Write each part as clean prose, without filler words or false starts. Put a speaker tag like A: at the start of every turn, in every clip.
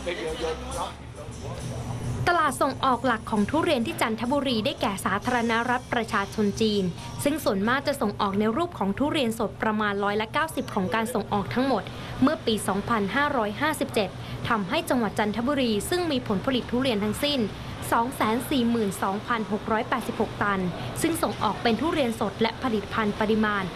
A: ตลาดส่งออกหลักของทุเรียนที่จันทบุรีได้แก่สาธารณรัฐประชาชนจีนซึ่งส่วนมากจะส่งออกในรูปของทุเรียนสดประมาณ90%ของการส่งออกทั้งหมดเมื่อปี 2557 ทำให้จังหวัดจันทบุรีซึ่งมีผลผลิตทุเรียนทั้งสิ้น 242,686 ตันซึ่งส่งออกเป็นทุเรียนสดและผลิตภัณฑ์ปริมาณ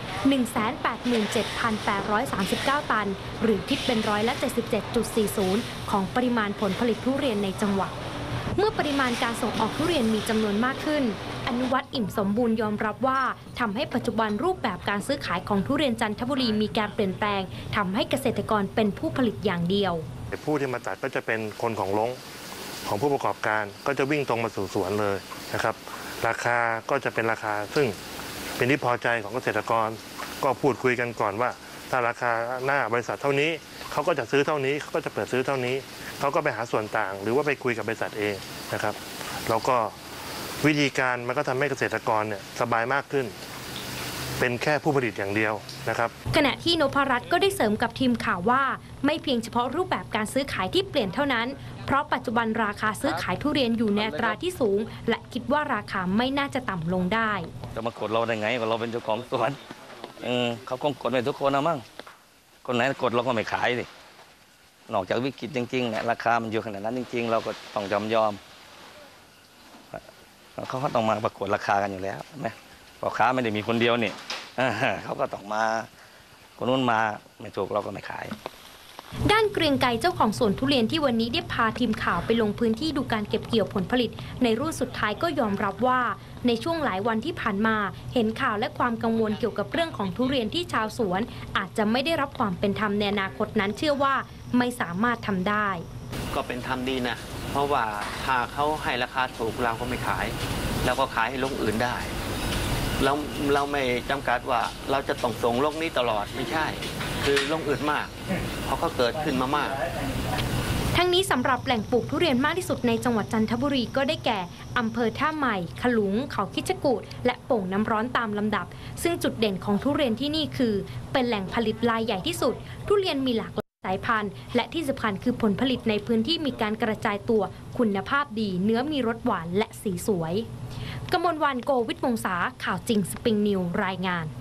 A: 187,839 ตันหรือคิดเป็น77.40% ของปริมาณผลผลิตทุเรียนในจังหวัดเมื่อปริมาณการส่งออกทุเรียนมีจำนวนมากขึ้นอนุวัฒน์อิ่มสมบูรณ์ยอมรับว่าทำให้ปัจจุบันรูปแบบการซื้อขายของทุเรียนจันทบุรีมีการเปลี่ยนแปลงทำให้เกษตรกรเป็นผู้ผลิตอย่างเดียว
B: ผู้ที่มาตัดก็จะเป็นคนของลงของผู้ประกอบการก็จะวิ่งตรงมาสู่สวนเลยนะครับราคาก็จะเป็นราคาซึ่งเป็นที่พอใจของเกษตรกรก็พูดคุยกันก่อนว่าถ้าราคาหน้าบริษัทเท่านี้เขาก็จะซื้อเท่านี้เขาก็จะเปิดซื้อเท่านี้เขาก็ไปหาส่วนต่างหรือว่าไปคุยกับบริษัทเองนะครับแล้วก็วิธีการมันก็ทำให้เกษตรกรเนี่ยสบายมากขึ้นเป็นแค่ผู้ผลิตอย่างเดียวนะครับ
A: ขณะที่นพรัตน์ก็ได้เสริมกับทีมข่าวว่าไม่เพียงเฉพาะรูปแบบการซื้อขายที่เปลี่ยนเท่านั้นเพราะปัจจุบันราคาซื้อขายทุเรียนอยู่ในอัตราที่สูงและคิดว่าราคาไม่น่าจะต่ำลงได้
C: จะมากดเราได้ไงเราเป็นเจ้าของสวนเขาคงกดไม่ทุกคนนะมั้งคนไหนกดเราก็ไม่ขายดินอกจากวิกฤตจริงๆเนี่ยราคามันอยู่ขนาดนั้นจริงๆเราก็ต้องยอมเขาก็ต้องมาประกวดราคากันอยู่แล้วนะพ่อค้าไม่ได้มีคนเดียวนี่เขาก็ต้องมาคนนู้นมาไม่ถูกเราก็ไม่ขาย
A: ด้านเกรียงไกรเจ้าของสวนทุเรียนที่วันนี้ได้พาทีมข่าวไปลงพื้นที่ดูการเก็บเกี่ยวผลผลิตในรุ่นสุดท้ายก็ยอมรับว่าในช่วงหลายวันที่ผ่านมาเห็นข่าวและความกังวลเกี่ยวกับเรื่องของทุเรียนที่ชาวสวนอาจจะไม่ได้รับความเป็นธรรมในอนาคตนั้นเชื่อว่าไม่สามารถทำได้
D: ก็เป็นธรรมดีนะเพราะว่าถ้าเขาให้ราคาถูกเราก็ไม่ขายเราก็ขายให้โรงอื่นได้เราไม่จำกัดว่าเราจะต้องส่งโรงนี้ตลอดไม่ใช่คือโรงอื่นมากเพราะเขาเกิดขึ้นมามาก
A: ทั้งนี้สำหรับแหล่งปลูกทุเรียนมากที่สุดในจังหวัดจันทบุรีก็ได้แก่อำเภอท่าใหม่ขลุงเขาคิชกูฏและโป่งน้ำร้อนตามลำดับซึ่งจุดเด่นของทุเรียนที่นี่คือเป็นแหล่งผลิตรายใหญ่ที่สุดทุเรียนมีหลากหลายสายพันธุ์และที่สำคัญคือผลผลิตในพื้นที่มีการกระจายตัวคุณภาพดีเนื้อมีรสหวานและสีสวยกมลวรรณ โกวิทวงศาข่าวจริงสปริงนิวรายงาน